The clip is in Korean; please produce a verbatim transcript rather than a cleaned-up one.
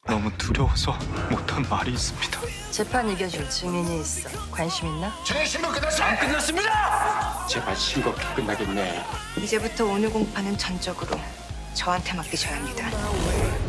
너무 두려워서 못한 말이 있습니다. 재판 이겨줄 증인이 있어. 관심 있나? 증인 신문 끝났어? 안 끝났습니다! 제발 싱겁게 끝나겠네. 이제부터 오늘 공판은 전적으로 저한테 맡기셔야 합니다.